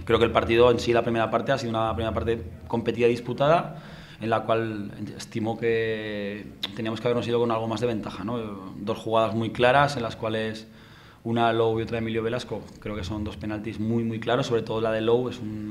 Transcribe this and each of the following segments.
Creo que el partido en sí, la primera parte, ha sido una primera parte competida y disputada, en la cual estimo que teníamos que habernos ido con algo más de ventaja, ¿no? Dos jugadas muy claras en las cuales una Low y otra Emilio Velasco, creo que son dos penaltis muy claros, sobre todo la de Low.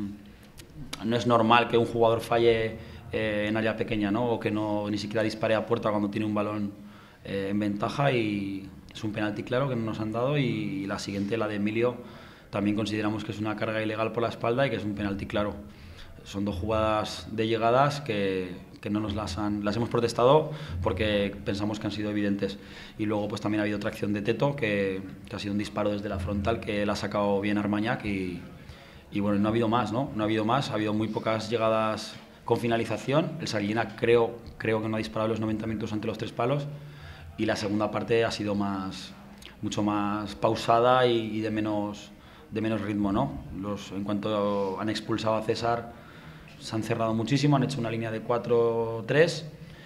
No es normal que un jugador falle en área pequeña, ¿no? O que no ni siquiera dispare a puerta cuando tiene un balón en ventaja, y es un penalti claro que no nos han dado. Y la siguiente, la de Emilio, también consideramos que es una carga ilegal por la espalda y que es un penalti claro. Son dos jugadas de llegadas que no nos las hemos protestado porque pensamos que han sido evidentes. Y luego pues también ha habido otra acción de Teto que ha sido un disparo desde la frontal que él ha sacado bien Armañac, y bueno, no ha habido más, ¿no? No ha habido más, ha habido muy pocas llegadas con finalización. El Sarguina creo que no ha disparado los 90 minutos ante los tres palos, y la segunda parte ha sido mucho más pausada y de menos ritmo, ¿no? En cuanto han expulsado a César, se han cerrado muchísimo, han hecho una línea de 4-3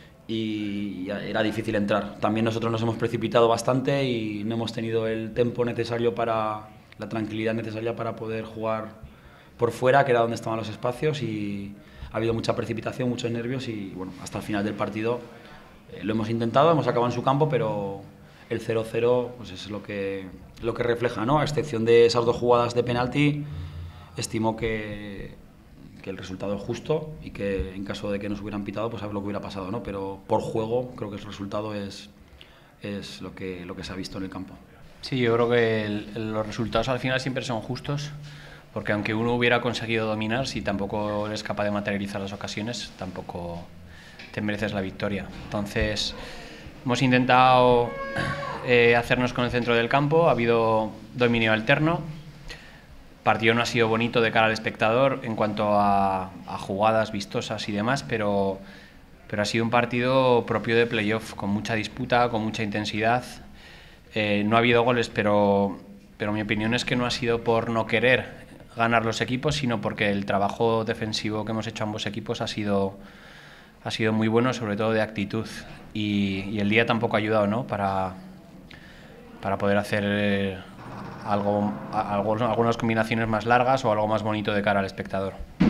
y era difícil entrar. También nosotros nos hemos precipitado bastante y no hemos tenido el tempo necesario, la tranquilidad necesaria para poder jugar por fuera, que era donde estaban los espacios, y ha habido mucha precipitación, muchos nervios, y bueno, hasta el final del partido lo hemos intentado, hemos acabado en su campo, pero el 0-0 pues es lo que refleja, ¿no? A excepción de esas dos jugadas de penalti, estimo que el resultado es justo, y que en caso de que nos hubieran pitado, pues a ver lo que hubiera pasado, ¿no? Pero por juego creo que el resultado es lo que se ha visto en el campo. Sí, yo creo que los resultados al final siempre son justos, porque aunque uno hubiera conseguido dominar, si tampoco eres capaz de materializar las ocasiones, tampoco te mereces la victoria. Entonces hemos intentado hacernos con el centro del campo, ha habido dominio alterno. El partido no ha sido bonito de cara al espectador en cuanto a jugadas vistosas y demás, pero ha sido un partido propio de playoff, con mucha disputa, con mucha intensidad. No ha habido goles, pero mi opinión es que no ha sido por no querer ganar los equipos, sino porque el trabajo defensivo que hemos hecho ambos equipos ha sido muy bueno, sobre todo de actitud, y el día tampoco ha ayudado, ¿no? para poder hacer algunas combinaciones más largas o algo más bonito de cara al espectador.